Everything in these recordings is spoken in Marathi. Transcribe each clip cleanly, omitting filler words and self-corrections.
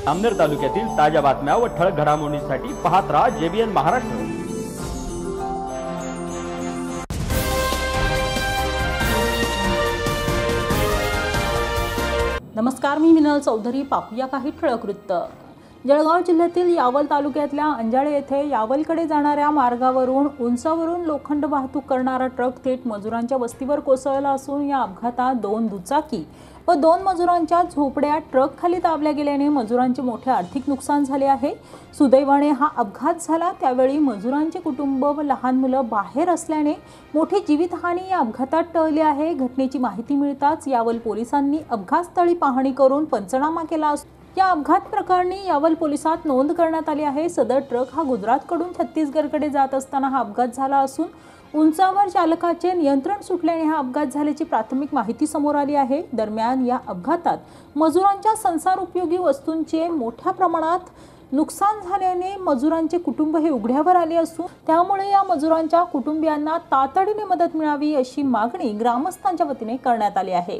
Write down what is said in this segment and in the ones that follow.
अमनेर तालुक्यातील ताज्या बातम्या व ठळक घडामोडींसाठी पाहत राहा JBN महाराष्ट्र। नमस्कार, मी मिनल चौधरी। पाहूया काही ठळक वृत्त। जळगाव जिल्ह्यातील यावल तालुक्यातल्या अंजाळे येथे यावलकडे जाणाऱ्या मार्गावरून उंचावरून लोखंड वाहतूक करणारा ट्रक थेट मजुरांच्या वस्तीवर कोसळला असून या अपघातात 2 दुचाकी व 2 मजुरांच्या झोपड्या ट्रक खाली दाबल्या गेल्याने मजुरांचे मोठे आर्थिक नुकसान झाले आहे। सुदैवाने हा अपघात झाला त्यावेळी मजुरांचे कुटुंब व लहान मुलं बाहेर असल्याने मोठी जीवितहानी या अपघातात टळली आहे। घटनेची माहिती मिळताच यावल पोलिसांनी अपघातस्थळी पाहणी करून पंचनामा केला असून या अपघात प्रकरणी यावल पोलिसात नोंद करण्यात आली आहे। सदर ट्रक हा गुजरातकडून छत्तीसगडकडे जात असताना हा अपघात झाला असून उंचावर चालकाचे नियंत्रण सुटल्याने हा अपघात झाल्याची प्राथमिक माहिती समोर आली आहे। दरम्यान या अपघातात मजुरांच्या संसार उपयोगी वस्तूंचे मोठ्या प्रमाणात नुकसान झाल्याने मजुरांचे कुटुंब हे उघड्यावर आले असून त्यामुळे या मजुरांच्या कुटुंबियांना तातडीने मदत मिळावी अशी मागणी ग्रामस्थांच्या वतीने करण्यात आली आहे।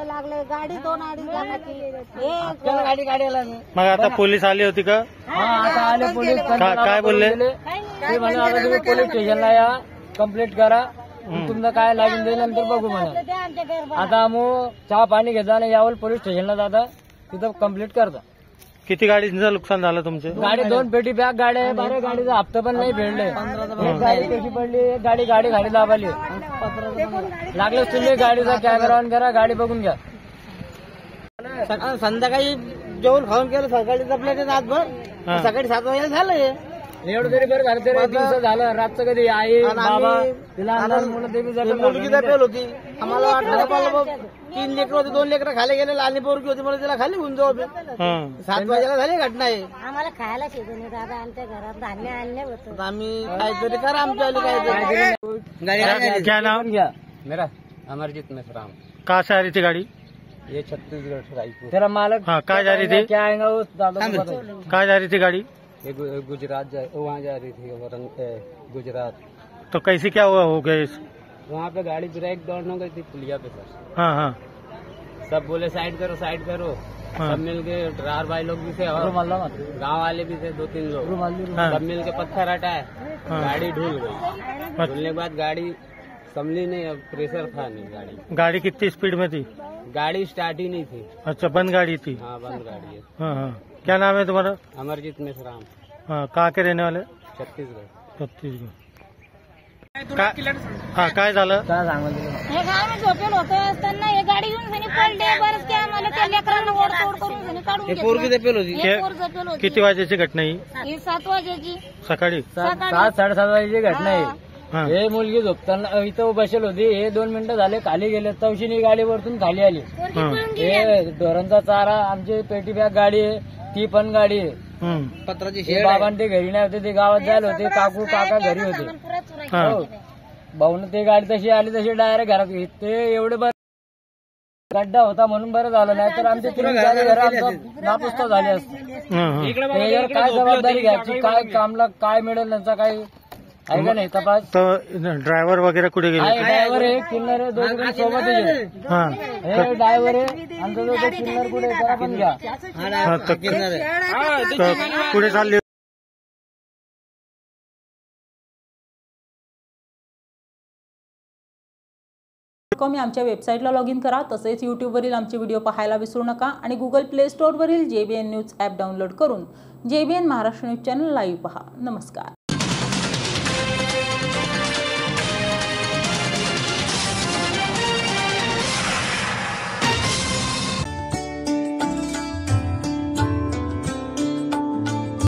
मग आता पोलीस आले होते का? आता आले पोलीस। काय बोलले? ते म्हणे आता तुम्ही पोलीस स्टेशनला या, कंप्लीट करा, तुमचं काय लागून जाईल नंतर बघू म्हणे। आता मग चहा पाणी घेता आणि यावल पोलीस स्टेशनला जाता, तिथं कंप्लीट करता। किती गाडीचं नुकसान झालं तुमचे? गाडी 2 पेटी बॅग गाड्या आहे, 12 गाडीचा हप्ता पण नाही फेडले। एक गाडी कशी पडली, एक गाडी दाबाली। लागलं तुम्ही गाडीचा कॅमेरा ऑन करा, गाडी बघून घ्या। संध्याकाळी जेवण खाऊन केलं, सकाळी आपल्या रातभर, सकाळी 7 वाजता झालं। एवढं तरी बरं झालं, तरी दिवस झालं। रातचं कधी आई बाबा तिला मुलगी पेल होती, आम्हाला वाटलं 3 लेकरं होते, 2 लेकरं खाली गेले, आणि पोरगी होती, मला तिला खाली घेऊन जाऊ। 7 वाजेला झाली घटना आहे। आम्हाला खायला शिकवून दादा, आमच्या घरात धान्य आणले होतं, आम्ही काहीतरी करा आमच्या क्या नाम? मेरा अमरजीत मिश्रा। कहाँ से आ रही थी गाड़ी? ये छत्तीसगढ़ से रायपुर। तेरा मालक कहाँ जा रही थी? क्या आएगा वो कहाँ जा रही थी गाड़ी? ये गुजरात वहाँ जा रही थी, गुजरात। तो कैसे क्या हुआ हो गए? वहाँ पे गाड़ी ब्रेक डाउन हो गई थी पुलिया पे सर। हाँ हाँ, सब बोले साइड करो साइड करो। हाँ। सब मिल के ड्राइवर भाई लोग भी थे और गाँव वाले भी थे, 2-3 लोग। हाँ। सब मिल के पत्थर हटाए, हाँ। गाड़ी ढूल गई। ढूलने के बाद गाड़ी संभली नहीं, अब प्रेशर था नहीं। गाड़ी कितनी स्पीड में थी? गाड़ी स्टार्ट ही नहीं थी। अच्छा, बंद गाड़ी थी? हाँ, बंद गाड़ी है। हाँ हाँ, क्या नाम है तुम्हारा? अमरजीत मिश्रा। हाँ, कहाँ के रहने वाले? छत्तीसगढ़। हा, काय झालं? हे गावात झोपेल होतं असताना हे गाडी घेऊन सनी पडले। बरंच काय आम्हाला त्या लेकरांना ओढतोड करून सनी काढून घेतलं। पोरगी झोपेल होती। हे पोर झोपेल होती। किती वाजेची घटना ही? ही 7 वाजेची सकाळी? 7-7:30 वाजेची घटना आहे। हा. हे मुलगी झोपताना इथं बसेल होती, हे 2 मिनिटं झाले खाली गेले, तवशीनी गाडीवरतून खाली आली। हे ढोरांचा चारा, आमची पेटी बॅग गाडी आहे, ती पण गाडी आहे। पत्राची शेड, बाबा ते घरी नाही होते, ते गावात जायला होते, काकू काका घरी होते। हो, भाऊन ते गाडी तशी आली तशी डायरेक्ट घरात गेली। ते एवढे बरं गड्डा होता म्हणून बरं झालं, नाही तर आमचे घर नापुस्त झाले असते। त्याच्यावर काय जबाबदारी घ्यायची, काय कामला काय मिळेल त्यांचा काही आहे का नाही तपास? तर ड्रायव्हर वगैरे कुठे गेले? ड्रायव्हर आहे, किन्नर आहे, 2 सोबत आहे। हा, हे ड्रायव्हर आहे, आमचा जो किन्नर कुठे जरा पण घ्या। पुढे चालले मी आमच्या वेबसाईटला लॉग इन करा। तसेच यूट्यूबवरील आमचे व्हिडिओ पाहायला विसरू नका आणि गुगल प्ले स्टोअरवरील JBN न्यूज ॲप डाउनलोड करून JBN Maharashtra news channel live पहा। नमस्कार।